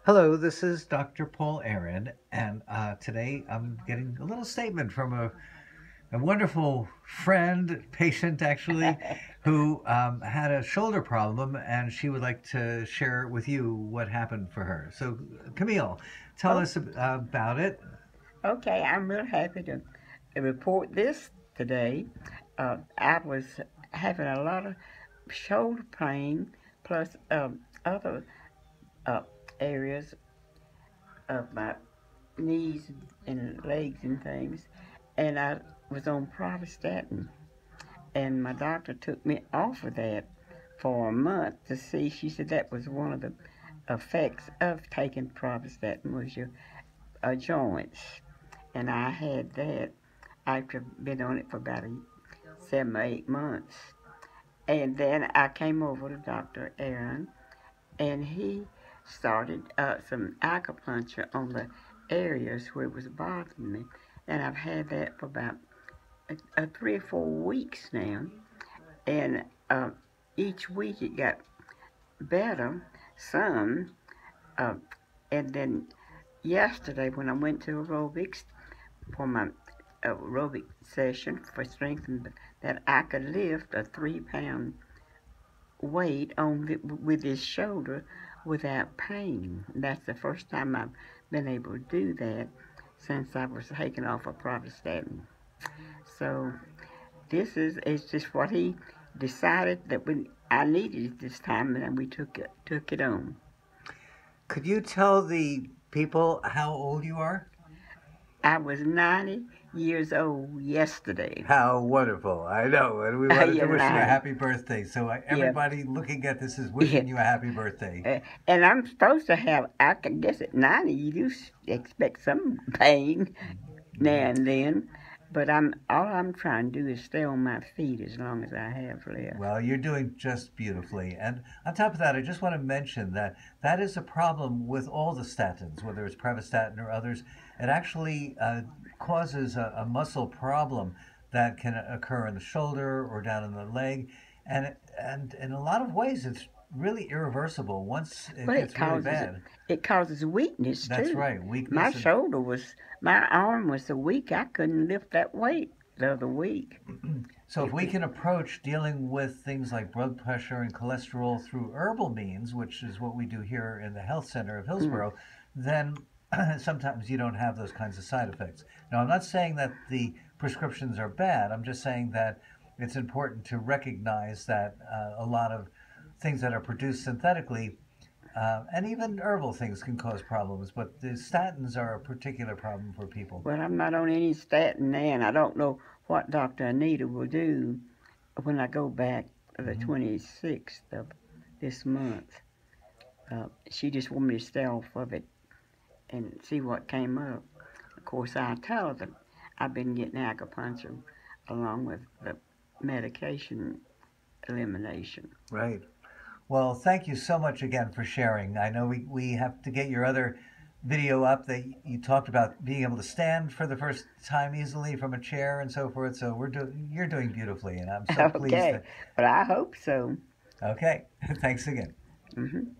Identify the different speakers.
Speaker 1: Hello, this is Dr. Paul Aaron, and today I'm getting a little statement from a wonderful friend, patient actually, who had a shoulder problem, and she would like to share with you what happened for her. So, Camille, tell
Speaker 2: Oh,
Speaker 1: us about it.
Speaker 2: okay. I'm real happy to report this today. I was having a lot of shoulder pain, plus other uh, areas of my knees and legs and things, and I was on pravastatin, and my doctor took me off of that for a month to see. She said that was one of the effects of taking pravastatin was your joints, and I had that after been on it for about 7 or 8 months. And then I came over to Dr. Aaron, and he started some acupuncture on the areas where it was bothering me. And I've had that for about 3 or 4 weeks now. And each week it got better, some. Uh, and then yesterday, when I went to aerobics for my aerobic session for strengthening, that I could lift a 3 pound weight with his shoulder without pain. That's the first time I've been able to do that since I was taken off of pravastatin. So this is just what he decided that I needed this time, and then we took it on.
Speaker 1: Could you tell the people how old you are?
Speaker 2: I was 90 years old yesterday.
Speaker 1: How wonderful. I know. And we wanted to
Speaker 2: Yeah,
Speaker 1: wish you a
Speaker 2: 90.
Speaker 1: happy birthday. So
Speaker 2: Yeah.
Speaker 1: everybody looking at this is
Speaker 2: Yeah.
Speaker 1: wishing you a happy birthday.
Speaker 2: And I'm supposed to have, I can guess at 90, you do expect some pain now and then. But all I'm trying to do is stay on my feet as long as I have left.
Speaker 1: Well, you're doing just beautifully. And on top of that, I just want to mention that that is a problem with all the statins, whether it's pravastatin or others. It actually causes a muscle problem that can occur in the shoulder or down in the leg. And in a lot of ways, it's really irreversible once it
Speaker 2: But
Speaker 1: gets really bad.
Speaker 2: it causes weakness
Speaker 1: That's
Speaker 2: too.
Speaker 1: right,
Speaker 2: My
Speaker 1: weakness. And
Speaker 2: shoulder was, my arm was so weak I couldn't lift that weight the other week.
Speaker 1: so if
Speaker 2: It
Speaker 1: we
Speaker 2: was,
Speaker 1: can approach dealing with things like blood pressure and cholesterol through herbal means, which is what we do here in the health center of
Speaker 2: mm,
Speaker 1: Hillsborough, then sometimes you don't have those kinds of side effects. Now, I'm not saying that the prescriptions are bad. I'm just saying that it's important to recognize that a lot of things that are produced synthetically and even herbal things can cause problems, but the statins are a particular problem for people.
Speaker 2: well, I'm not on any statin now, and I don't know what Dr. Anita will do when I go back the
Speaker 1: Hmm.
Speaker 2: 26th of this month. She just wanted me to stay off of it and see what came up. Of course, I tell her that I've been getting acupuncture along with the medication elimination.
Speaker 1: Right. Well, thank you so much again for sharing. I know we have to get your other video up that you talked about being able to stand for the first time easily from a chair and so forth. So you're doing beautifully, and I'm so pleased
Speaker 2: Okay,
Speaker 1: that.
Speaker 2: but I hope so.
Speaker 1: Okay, thanks again.
Speaker 2: Hmm